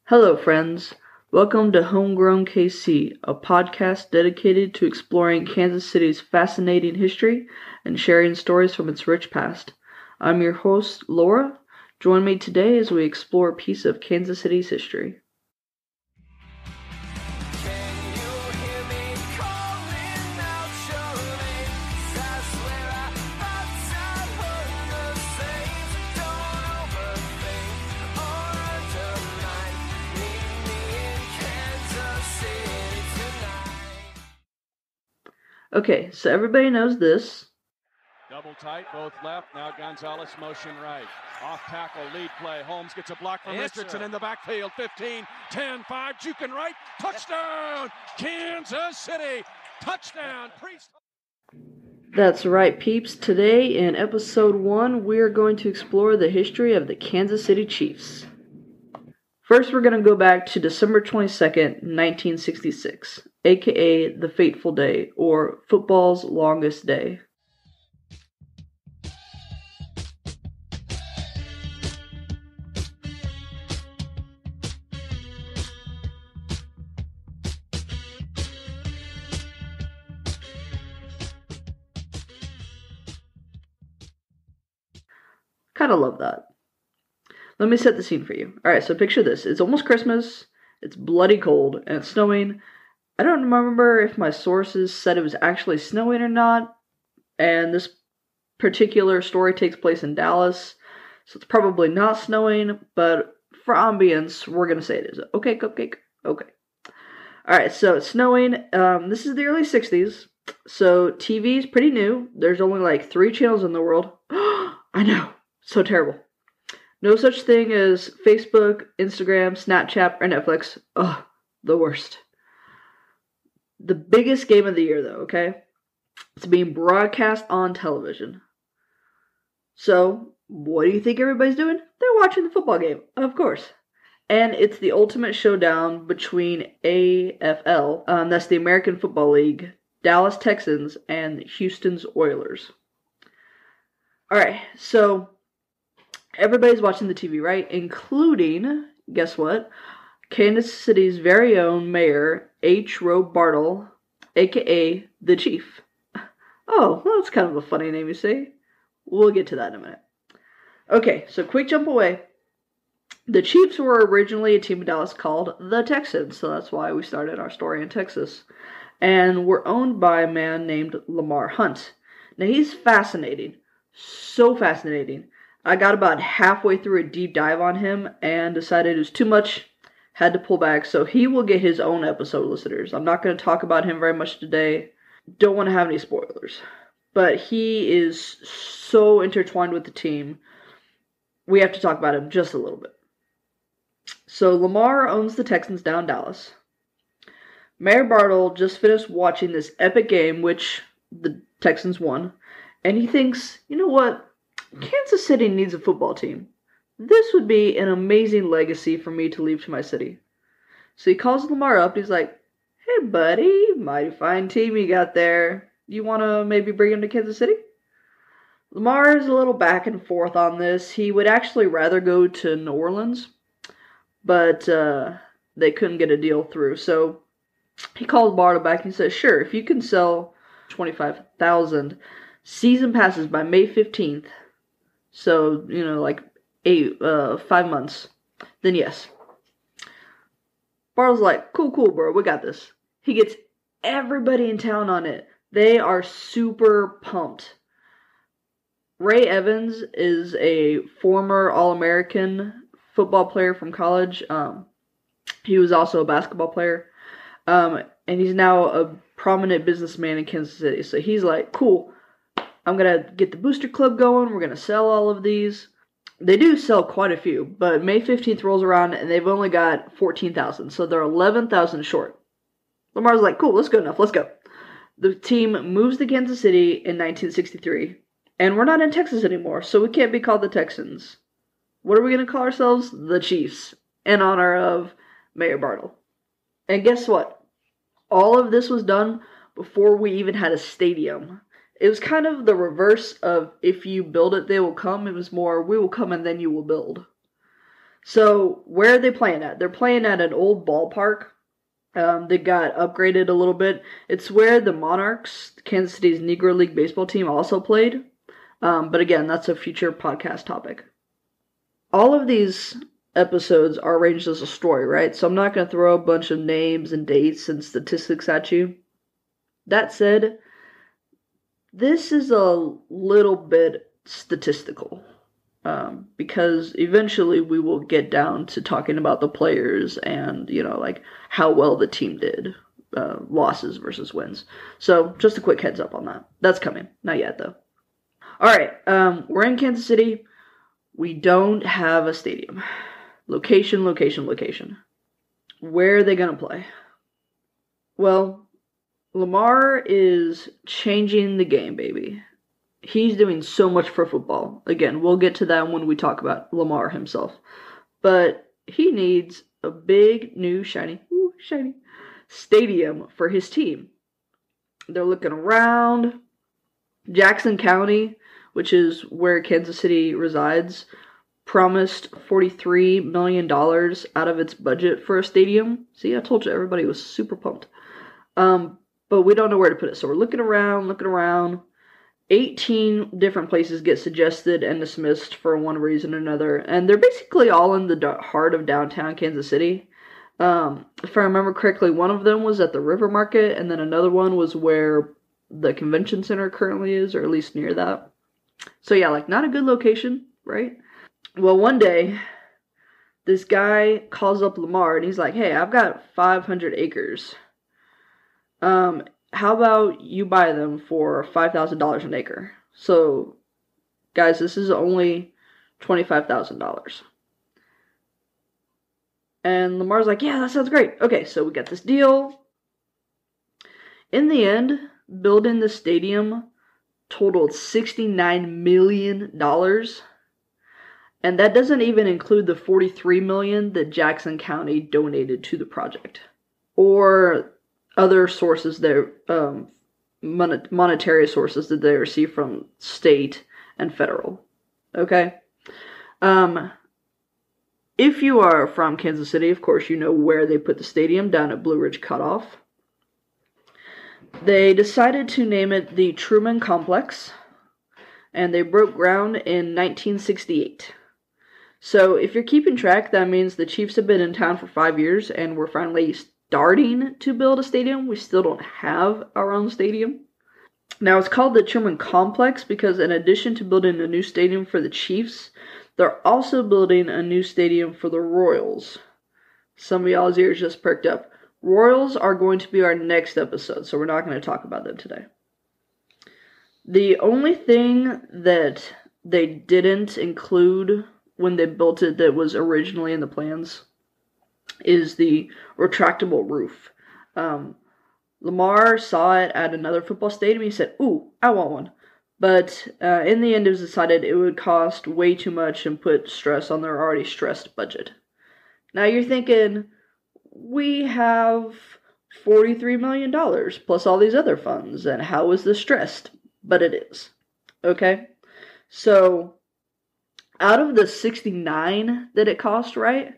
Hello, friends. Welcome to Homegrown KC, a podcast dedicated to exploring Kansas City's fascinating history and sharing stories from its rich past. I'm your host, Laura. Join me today as we explore a piece of Kansas City's history. Okay, so everybody knows this. Double tight, both left. Now Gonzalez motion right. Off tackle, lead play. Holmes gets a block from Richardson in the backfield. 15, 10, 5, juking right. Touchdown! Kansas City! Touchdown! Priest. That's right, peeps. Today in episode 1, we're going to explore the history of the Kansas City Chiefs. First, we're going to go back to December 22nd, 1966, aka the Fateful Day, or football's longest day. Kind of love that. Let me set the scene for you. Alright, so picture this. It's almost Christmas, it's bloody cold, and it's snowing. I don't remember if my sources said it was actually snowing or not, and this particular story takes place in Dallas, so it's probably not snowing, but for ambience, we're going to say it is. Okay, Cupcake? Okay. Alright, so it's snowing. This is the early 60s, so TV's pretty new. There's only like 3 channels in the world. I know, so terrible. No such thing as Facebook, Instagram, Snapchat, or Netflix. Ugh, the worst. The biggest game of the year, though, okay? It's being broadcast on television. So, what do you think everybody's doing? They're watching the football game, of course. And it's the ultimate showdown between AFL, that's the American Football League, Dallas Texans, and Houston's Oilers. Alright, so everybody's watching the TV, right? Including, guess what? Kansas City's very own mayor, H. Roe Bartle, a.k.a. the Chief. Oh, well, that's kind of a funny name, you say. We'll get to that in a minute. Okay, so quick jump away. The Chiefs were originally a team of Dallas called the Texans, so that's why we started our story in Texas, and were owned by a man named Lamar Hunt. Now, he's fascinating. So fascinating. I got about halfway through a deep dive on him and decided it was too much, had to pull back, so he will get his own episode, listeners. I'm not going to talk about him very much today. Don't want to have any spoilers. But he is so intertwined with the team, we have to talk about him just a little bit. So Lamar owns the Texans down in Dallas. Mayor Bartle just finished watching this epic game, which the Texans won, and he thinks, you know what? Kansas City needs a football team. This would be an amazing legacy for me to leave to my city. So he calls Lamar up. He's like, hey, buddy, mighty fine team you got there. You want to maybe bring him to Kansas City? Lamar is a little back and forth on this. He would actually rather go to New Orleans, but they couldn't get a deal through. So he called Bartle back and he says, sure, if you can sell 25,000 season passes by May 15th, so, like 5 months, then yes. Bartle's like, cool, bro, we got this. He gets everybody in town on it. They are super pumped. Ray Evans is a former All-American football player from college. He was also a basketball player. And he's now a prominent businessman in Kansas City. So he's like, cool, I'm going to get the booster club going. We're going to sell all of these. They do sell quite a few, but May 15th rolls around and they've only got 14,000. So they're 11,000 short. Lamar's like, cool, that's good enough. Let's go. The team moves to Kansas City in 1963. And we're not in Texas anymore, so we can't be called the Texans. What are we going to call ourselves? The Chiefs, in honor of Mayor Bartle. And guess what? All of this was done before we even had a stadium. It was kind of the reverse of if you build it, they will come. It was more, we will come and then you will build. So where are they playing at? They're playing at an old ballpark. They got upgraded a little bit. It's where the Monarchs, Kansas City's Negro League baseball team, also played. But again, that's a future podcast topic. All of these episodes are arranged as a story, right? So I'm not going to throw a bunch of names and dates and statistics at you. That said, this is a little bit statistical. Because eventually we will get down to talking about the players and, like how well the team did, losses versus wins. So just a quick heads up on that. That's coming. Not yet, though. All right, we're in Kansas City. We don't have a stadium. Location. Where are they going to play? Well, Lamar is changing the game, baby. He's doing so much for football. Again, we'll get to that when we talk about Lamar himself. But he needs a big, new, shiny stadium for his team. They're looking around. Jackson County, which is where Kansas City resides, promised $43 million out of its budget for a stadium. See, I told you everybody was super pumped. But we don't know where to put it. So we're looking around. 18 different places get suggested and dismissed for one reason or another, and they're basically all in the heart of downtown Kansas City. If I remember correctly, one of them was at the River Market, and then another one was where the convention center currently is, or at least near that. So yeah, like not a good location, right? Well, one day, this guy calls up Lamar, and he's like, hey, I've got 500 acres. How about you buy them for $5,000 an acre? So, guys, this is only $25,000. And Lamar's like, yeah, that sounds great. Okay, so we got this deal. In the end, building the stadium totaled $69 million. And that doesn't even include the $43 million that Jackson County donated to the project. Or other sources there, monetary sources that they receive from state and federal. Okay? If you are from Kansas City, of course, you know where they put the stadium, down at Blue Ridge Cutoff. They decided to name it the Truman Complex, and they broke ground in 1968. So if you're keeping track, that means the Chiefs have been in town for 5 years, and we're finally starting to build a stadium. We still don't have our own stadium. Now, it's called the Truman Complex because in addition to building a new stadium for the Chiefs, they're also building a new stadium for the Royals. Some of y'all's ears just perked up. Royals are going to be our next episode, so we're not going to talk about them today. The only thing that they didn't include when they built it that was originally in the plans is the retractable roof. Lamar saw it at another football stadium. He said, ooh, I want one. But in the end, it was decided it would cost way too much and put stress on their already stressed budget. Now you're thinking, we have $43 million plus all these other funds, and how is this stressed? But it is. Okay? So, out of the 69 that it cost, right?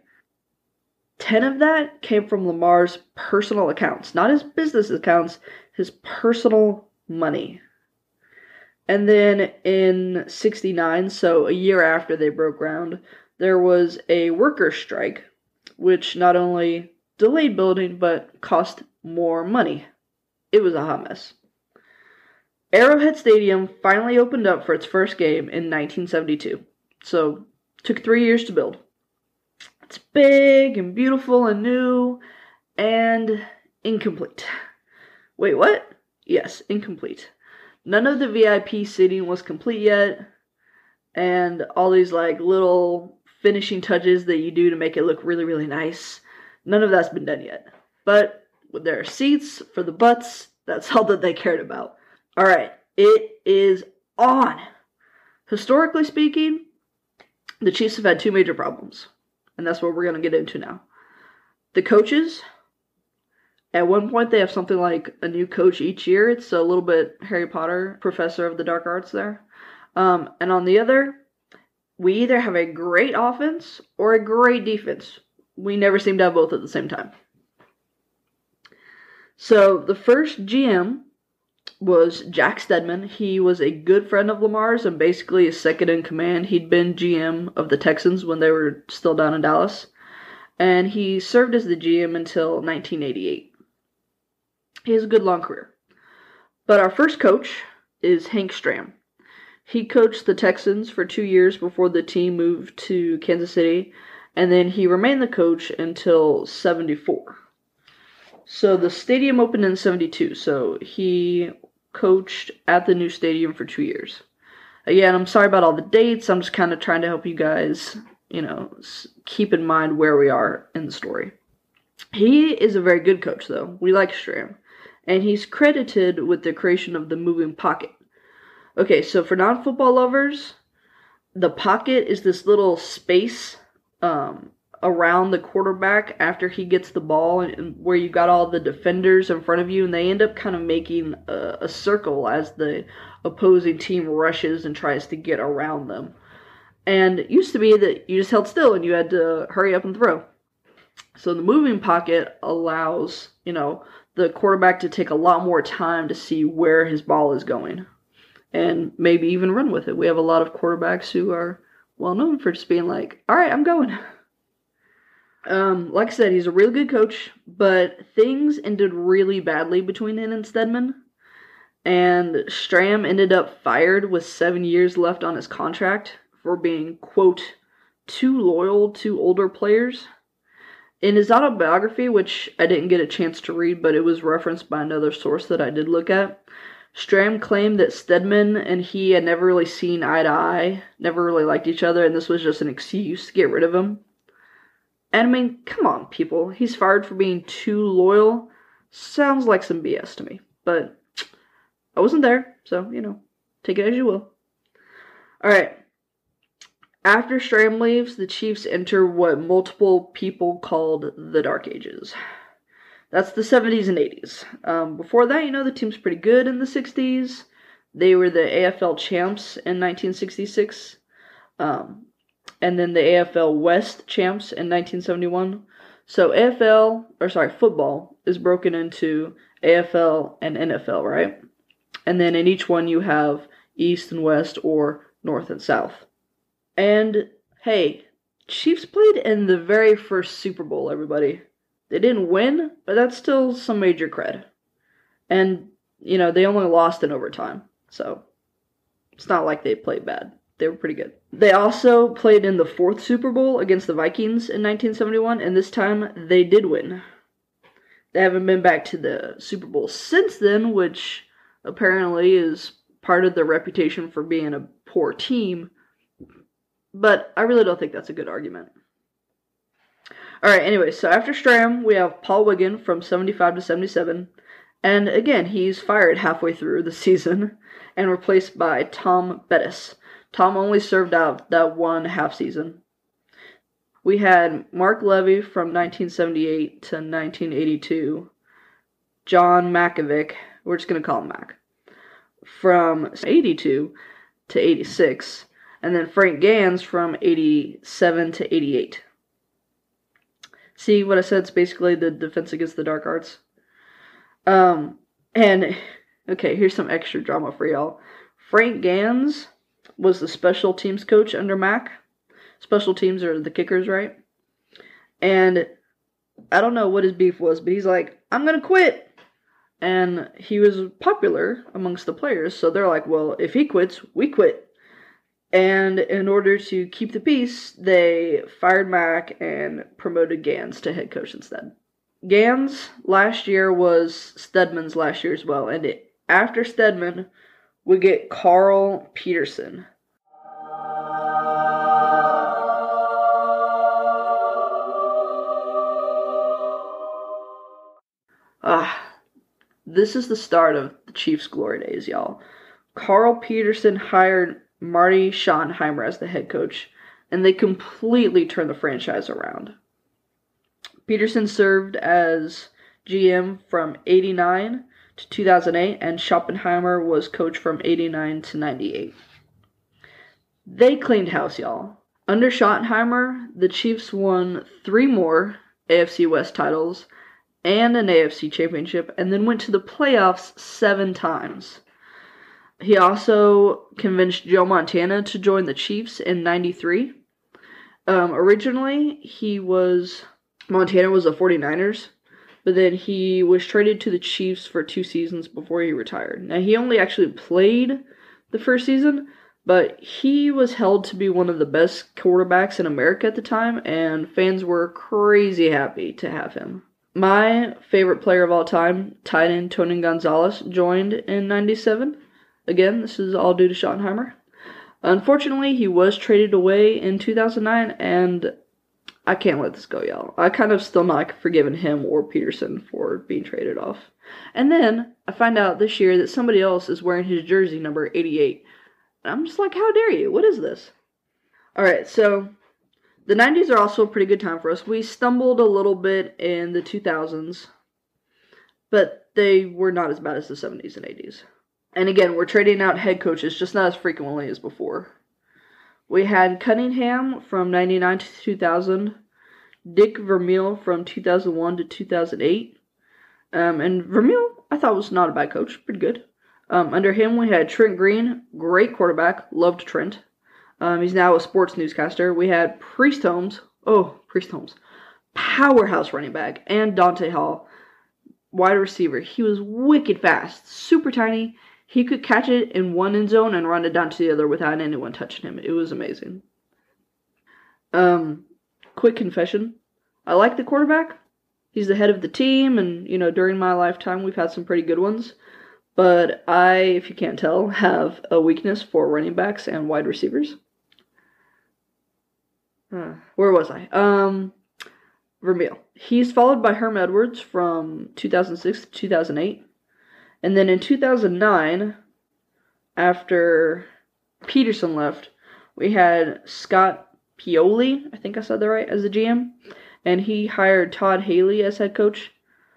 10 of that came from Lamar's personal accounts. Not his business accounts, his personal money. And then in 69, so a year after they broke ground, there was a worker strike, which not only delayed building, but cost more money. It was a hot mess. Arrowhead Stadium finally opened up for its first game in 1972. So, it took 3 years to build. It's big and beautiful and new and incomplete. Wait, what? Yes, incomplete. None of the VIP seating was complete yet, and all these like little finishing touches that you do to make it look really, really nice, none of that's been done yet. But there are seats for the butts. That's all that they cared about. All right, it is on. Historically speaking, the Chiefs have had two major problems, and that's what we're going to get into now. The coaches, at one point they have something like a new coach each year. It's a little bit Harry Potter, professor of the dark arts there. And on the other, we either have a great offense or a great defense. We never seem to have both at the same time. So the first GM was Jack Stedman. He was a good friend of Lamar's and basically a second in command. He'd been GM of the Texans when they were still down in Dallas. And he served as the GM until 1988. He has a good long career. But our first coach is Hank Stram. He coached the Texans for 2 years before the team moved to Kansas City, and then he remained the coach until 74. So the stadium opened in 72, so he coached at the new stadium for 2 years. Again, I'm sorry about all the dates. I'm just kind of trying to help you guys, keep in mind where we are in the story. He is a very good coach, though. We like Stram. And he's credited with the creation of the moving pocket. Okay, so for non-football lovers, the pocket is this little space around the quarterback after he gets the ball, and where you got all the defenders in front of you, and they end up kind of making a circle as the opposing team rushes and tries to get around them. And it used to be that you just held still and you had to hurry up and throw. So the moving pocket allows, the quarterback to take a lot more time to see where his ball is going and maybe even run with it. We have a lot of quarterbacks who are well known for just being like, all right, I'm going. Like I said, he's a really good coach, but things ended really badly between him and Stedman. And Stram ended up fired with 7 years left on his contract for being, quote, too loyal to older players. In his autobiography, which I didn't get a chance to read, but it was referenced by another source that I did look at, Stram claimed that Stedman and he had never really seen eye to eye, never really liked each other, and this was just an excuse to get rid of him. And I mean, come on, people. He's fired for being too loyal. Sounds like some BS to me. But I wasn't there, so, take it as you will. Alright. After Stram leaves, the Chiefs enter what multiple people called the Dark Ages. That's the 70s and 80s. Before that, the team's pretty good in the 60s. They were the AFL champs in 1966. And then the AFL West champs in 1971. So football is broken into AFL and NFL, right? And then in each one you have East and West or North and South. And, hey, Chiefs played in the very first Super Bowl, everybody. They didn't win, but that's still some major cred. And, they only lost in overtime. So, it's not like they played bad. They were pretty good. They also played in the fourth Super Bowl against the Vikings in 1971, and this time they did win. They haven't been back to the Super Bowl since then, which apparently is part of their reputation for being a poor team. But I really don't think that's a good argument. Alright, anyway, so after Stram, we have Paul Wiggin from 75 to 77. And again, he's fired halfway through the season and replaced by Tom Bettis. Tom only served out that one half season. We had Mark Levy from 1978 to 1982. John Makovic, we're just going to call him Mac, from 82 to 86. And then Frank Gans from 87 to 88. See what I said? It's basically the Defense Against the Dark Arts. And, okay, here's some extra drama for y'all. Frank Gans was the special teams coach under Mac. Special teams are the kickers, right? And I don't know what his beef was, but he's like, I'm going to quit. And he was popular amongst the players, so they're like, well, if he quits, we quit. And in order to keep the peace, they fired Mac and promoted Gans to head coach instead. Gans last year was Stedman's last year as well. And after Stedman, we get Carl Peterson. This is the start of the Chiefs' glory days, y'all. Carl Peterson hired Marty Schottenheimer as the head coach, and they completely turned the franchise around. Peterson served as GM from 89 to 2008, and Schottenheimer was coach from 89 to 98. They cleaned house, y'all. Under Schottenheimer, the Chiefs won 3 more AFC West titles and an AFC championship, and then went to the playoffs 7 times. He also convinced Joe Montana to join the Chiefs in 93. Originally, Montana was a 49ers, but then he was traded to the Chiefs for 2 seasons before he retired. Now, he only actually played the first season, but he was held to be one of the best quarterbacks in America at the time, and fans were crazy happy to have him. My favorite player of all time, tight end Tony Gonzalez, joined in 97. Again, this is all due to Schottenheimer. Unfortunately, he was traded away in 2009, and I can't let this go, y'all. I kind of still not forgiven him or Peterson for being traded off. And then I find out this year that somebody else is wearing his jersey number 88. And I'm just like, how dare you? What is this? Alright, so the 90s are also a pretty good time for us. We stumbled a little bit in the 2000s, but they were not as bad as the 70s and 80s. And again, we're trading out head coaches, just not as frequently as before. We had Cunningham from 99 to 2000, Dick Vermeil from 2001 to 2008. And Vermeil, I thought, was not a bad coach, pretty good. Under him, we had Trent Green, great quarterback, loved Trent. He's now a sports newscaster. We had Priest Holmes, powerhouse running back, and Dante Hall, wide receiver. He was wicked fast, super tiny. He could catch it in one end zone and run it down to the other without anyone touching him. It was amazing. Quick confession. I like the quarterback. He's the head of the team, and, during my lifetime, we've had some pretty good ones. But I, if you can't tell, have a weakness for running backs and wide receivers. Where was I? Vermeil. He's followed by Herm Edwards from 2006 to 2008. And then in 2009, after Peterson left, we had Scott Pioli, I think I said that right, as the GM. And he hired Todd Haley as head coach.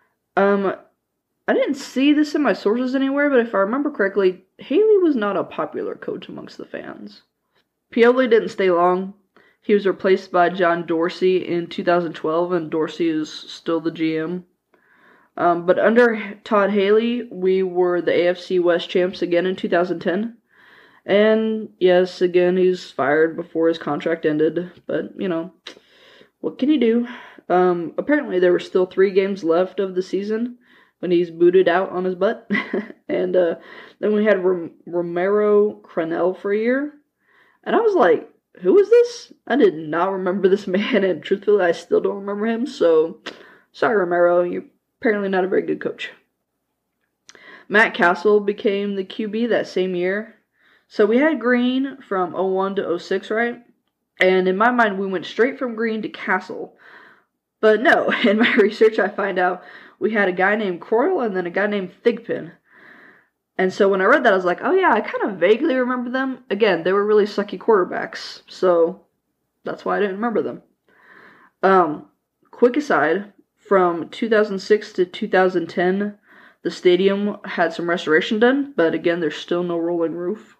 I didn't see this in my sources anywhere, but if I remember correctly, Haley was not a popular coach amongst the fans. Pioli didn't stay long. He was replaced by John Dorsey in 2012, and Dorsey is still the GM. But under Todd Haley, we were the AFC West champs again in 2010. And yes, again, he's fired before his contract ended. But, what can you do? Apparently there were still 3 games left of the season when he's booted out on his butt. And then we had Romero Crennel for a year. And I was like, who is this? I did not remember this man, and truthfully, I still don't remember him. So, sorry, Romero, you're apparently not a very good coach. Matt Castle became the QB that same year. So we had Green from 01 to 06, right? And in my mind, we went straight from Green to Castle. But no, in my research, I find out we had a guy named Croyle and then a guy named Thigpen. And so when I read that, I was like, oh yeah, I kind of vaguely remember them. Again, they were really sucky quarterbacks, so that's why I didn't remember them. Quick aside, from 2006 to 2010, the stadium had some restoration done, but again, there's still no rolling roof.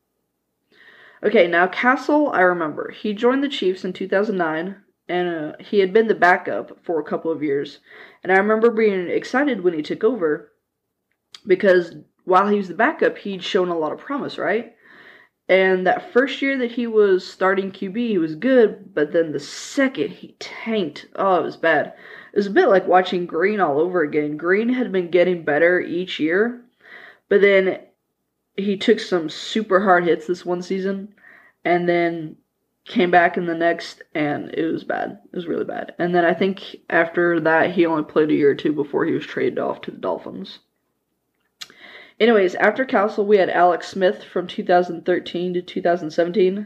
Okay, now Castle, I remember. He joined the Chiefs in 2009, and he had been the backup for a couple of years. And I remember being excited when he took over, because while he was the backup, he'd shown a lot of promise, right? And that first year that he was starting QB, he was good, but then the second, he tanked. Oh, it was bad. It was a bit like watching Green all over again. Green had been getting better each year, but then he took some super hard hits this one season, and then came back in the next, and it was bad. It was really bad. And then I think after that, he only played a year or two before he was traded off to the Dolphins. Anyways, after Castle, we had Alex Smith from 2013 to 2017.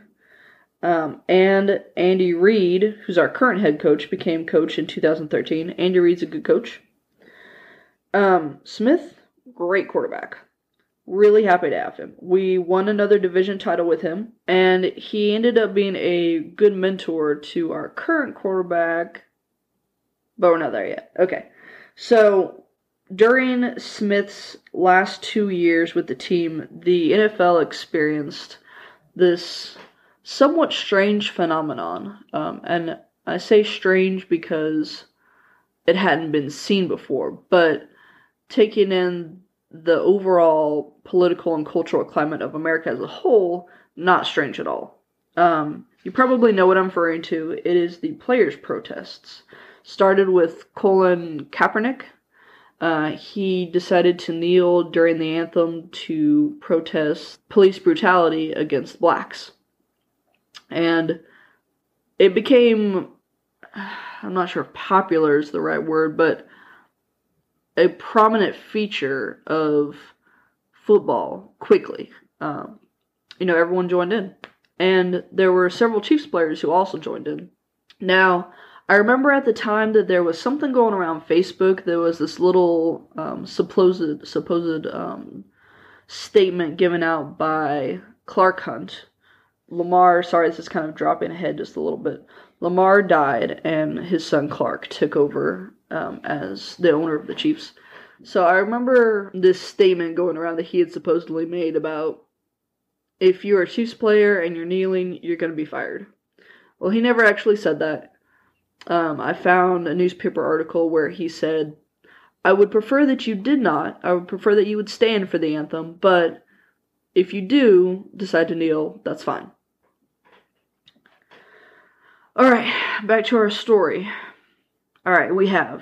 And Andy Reid, who's our current head coach, became coach in 2013. Andy Reid's a good coach. Smith, great quarterback. Really happy to have him. We won another division title with him, and he ended up being a good mentor to our current quarterback, but we're not there yet. Okay, so during Smith's last 2 years with the team, the NFL experienced this somewhat strange phenomenon. And I say strange because it hadn't been seen before, but taking in the overall political and cultural climate of America as a whole, not strange at all. You probably know what I'm referring to. It is the players' protests. Started with Colin Kaepernick. He decided to kneel during the anthem to protest police brutality against blacks. And it became, I'm not sure if popular is the right word, but a prominent feature of football quickly. Everyone joined in. And there were several Chiefs players who also joined in. Now, I remember at the time that there was something going around Facebook. There was this little supposed statement given out by Clark Hunt. Lamar, sorry, this is kind of dropping ahead just a little bit. Lamar died, and his son Clark took over as the owner of the Chiefs. So I remember this statement going around that he had supposedly made about, if you're a Chiefs player and you're kneeling, you're going to be fired. Well, he never actually said that. I found a newspaper article where he said, I would prefer that you did not. I would prefer that you would stand for the anthem, but if you do decide to kneel, that's fine. Alright, back to our story. Alright, we have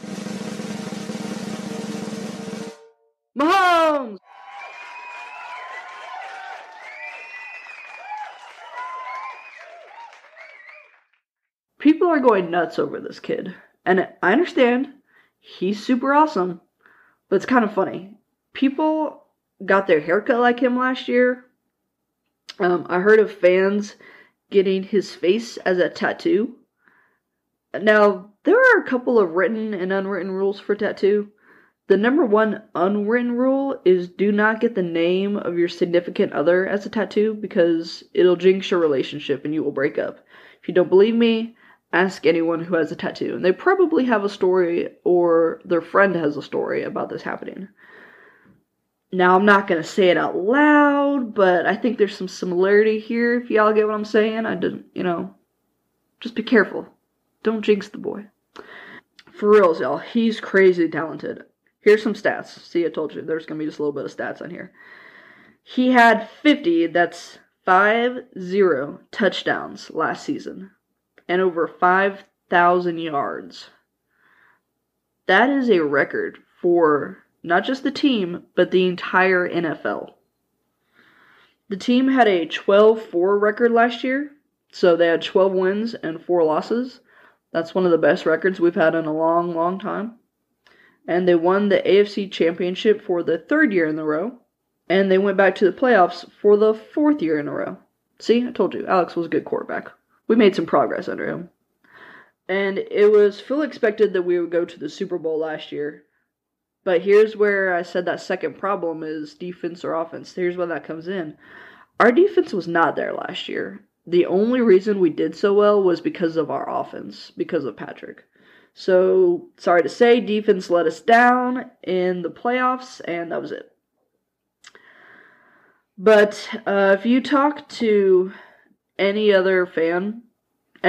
Mahomes! People are going nuts over this kid. And I understand. He's super awesome. But it's kind of funny. People got their haircut like him last year. I heard of fans getting his face as a tattoo. Now, there are a couple of written and unwritten rules for tattoo. The number one unwritten rule is do not get the name of your significant other as a tattoo because it'll jinx your relationship and you will break up. If you don't believe me, ask anyone who has a tattoo. And they probably have a story or their friend has a story about this happening. Now, I'm not going to say it out loud, but I think there's some similarity here, if y'all get what I'm saying. I didn't, just be careful. Don't jinx the boy. For reals, y'all, he's crazy talented. Here's some stats. See, I told you, there's going to be just a little bit of stats on here. He had 50, that's 50 touchdowns last season. And over 5,000 yards. That is a record for not just the team, but the entire NFL. The team had a 12-4 record last year, so they had 12 wins and 4 losses. That's one of the best records we've had in a long, long time. And they won the AFC Championship for the 3rd year in a row, and they went back to the playoffs for the 4th year in a row. See, I told you, Alex was a good quarterback. We made some progress under him. And it was fully expected that we would go to the Super Bowl last year. But here's where I said that second problem is defense or offense. Here's where that comes in. Our defense was not there last year. The only reason we did so well was because of our offense, because of Patrick. So, sorry to say, defense let us down in the playoffs, and that was it. But if you talk to any other fan, I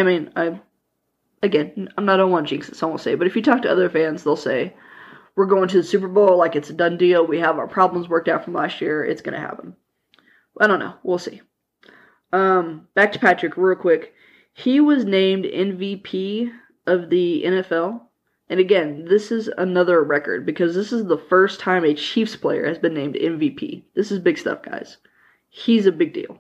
don't want to jinx it, so I won't say, but if you talk to other fans, they'll say, we're going to the Super Bowl like it's a done deal. We have our problems worked out from last year. It's going to happen. I don't know. We'll see. Back to Patrick real quick. He was named MVP of the NFL. And again, this is another record because this is the first time a Chiefs player has been named MVP. This is big stuff, guys. He's a big deal.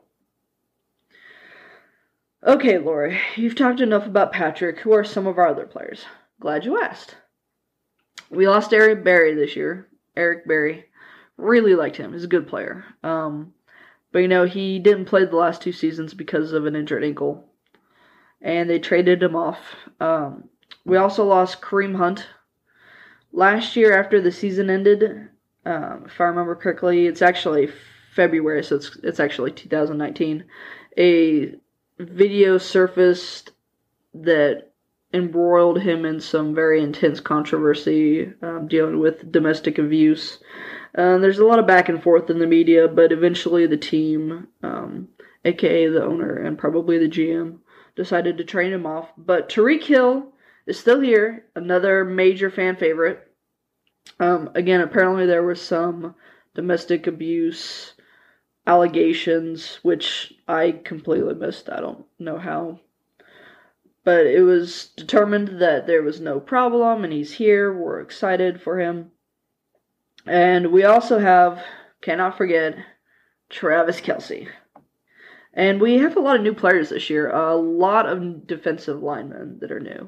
Okay, Lori, you've talked enough about Patrick. Who are some of our other players? Glad you asked. We lost Eric Berry this year. Eric Berry. Really liked him. He's a good player. But, he didn't play the last 2 seasons because of an injured ankle. And they traded him off. We also lost Kareem Hunt. Last year, after the season ended, if I remember correctly, it's actually February, so it's actually 2019. A video surfaced that embroiled him in some very intense controversy dealing with domestic abuse. There's a lot of back and forth in the media, but eventually the team aka the owner and probably the GM, decided to train him off. But Tyreek Hill is still here, another major fan favorite. Again, apparently there was some domestic abuse allegations, which I completely missed. I don't know how. But it was determined that there was no problem, and he's here. We're excited for him. And we also have, cannot forget, Travis Kelce. And we have a lot of new players this year. A lot of defensive linemen that are new.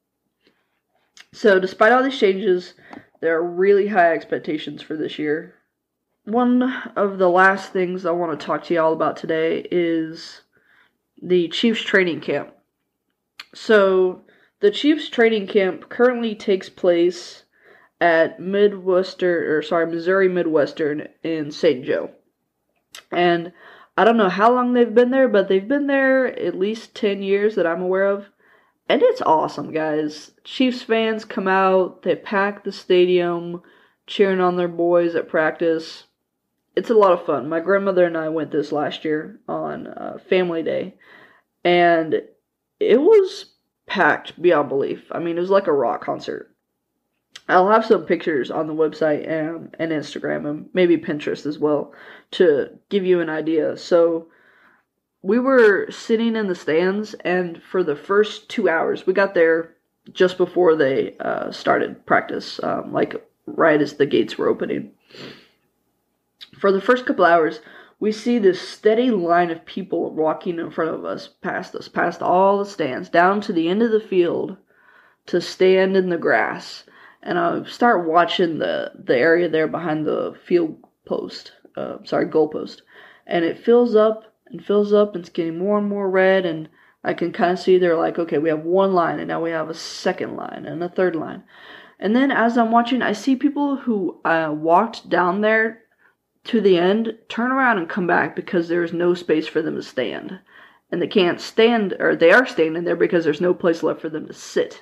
So despite all these changes, there are really high expectations for this year. One of the last things I want to talk to y'all about today is the Chiefs training camp. So the Chiefs training camp currently takes place at Missouri Midwestern in St. Joe. And I don't know how long they've been there, but they've been there at least 10 years that I'm aware of. And it's awesome, guys. Chiefs fans come out, they pack the stadium, cheering on their boys at practice. It's a lot of fun. My grandmother and I went this last year on Family Day, and it was packed beyond belief. I mean, it was like a rock concert. I'll have some pictures on the website and Instagram and maybe Pinterest as well to give you an idea. So we were sitting in the stands, and for the first 2 hours, we got there just before they started practice, like right as the gates were opening. For the first couple hours, we see this steady line of people walking in front of us, past all the stands, down to the end of the field to stand in the grass. And I start watching the area there behind the goalpost. And it fills up, and it's getting more and more red, and I can kind of see they're like, okay, we have one line, and now we have a second line, and a third line. And then as I'm watching, I see people who walked down there to the end, turn around and come back because there is no space for them to stand. And they can't stand, or they are standing there because there's no place left for them to sit.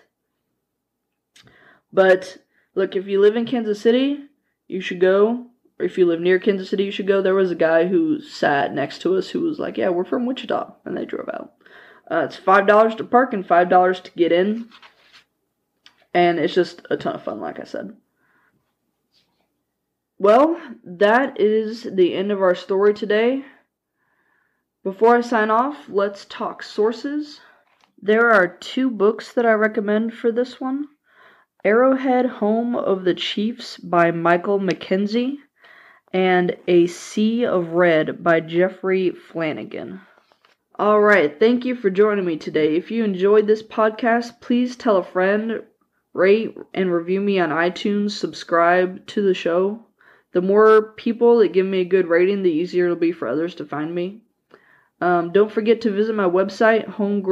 But, look, if you live in Kansas City, you should go. Or if you live near Kansas City, you should go. There was a guy who sat next to us who was like, yeah, we're from Wichita. And they drove out. It's $5 to park and $5 to get in. And it's just a ton of fun, like I said. Well, that is the end of our story today. Before I sign off, let's talk sources. There are 2 books that I recommend for this one. Arrowhead, Home of the Chiefs by Michael Mackenzie, and A Sea of Red by Jeffrey Flanagan. Alright, thank you for joining me today. If you enjoyed this podcast, please tell a friend, rate and review me on iTunes, subscribe to the show. The more people that give me a good rating, the easier it'll be for others to find me. Don't forget to visit my website,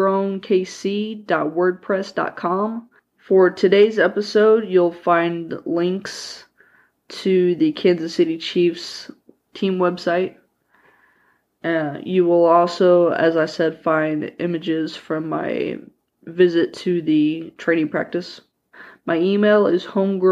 homegrownkc.wordpress.com. For today's episode, you'll find links to the Kansas City Chiefs team website. You will also, as I said, find images from my visit to the training practice. My email is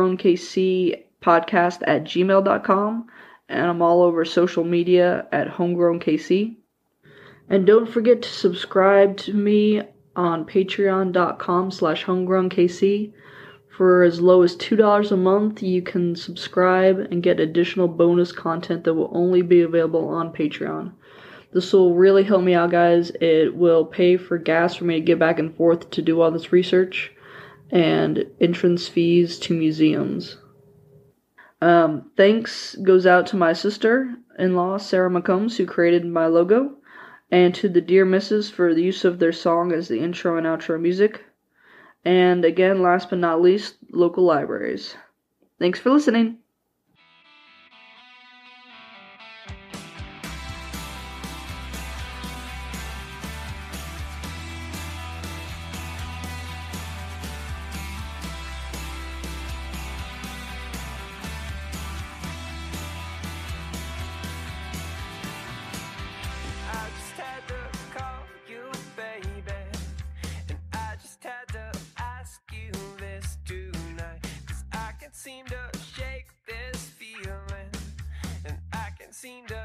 homegrownkcpodcast@gmail.com, and I'm all over social media at homegrownkc. And don't forget to subscribe to me on patreon.com/homegrownkc. For as low as $2 a month, you can subscribe and get additional bonus content that will only be available on Patreon. This will really help me out, guys. It will pay for gas for me to get back and forth to do all this research, and entrance fees to museums. Thanks goes out to my sister-in-law, Sarah McCombs, who created my logo, and to the Dear Misses for the use of their song as the intro and outro music. And again, last but not least, local libraries. Thanks for listening. Seem to shake this feeling, and I can seem to